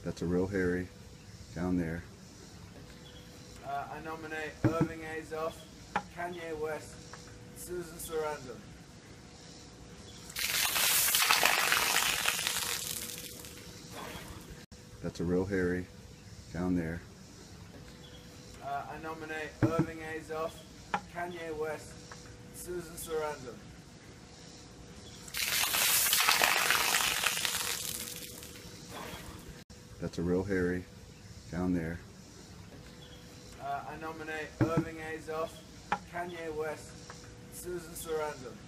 That's a real Harry down there. I nominate Irving Azoff, Kanye West, Susan Sarandon. That's a real Harry down there. I nominate Irving Azoff, Kanye West, Susan Sarandon. That's a real Harry down there. I nominate Irving Azoff, Kanye West, Susan Sarandon.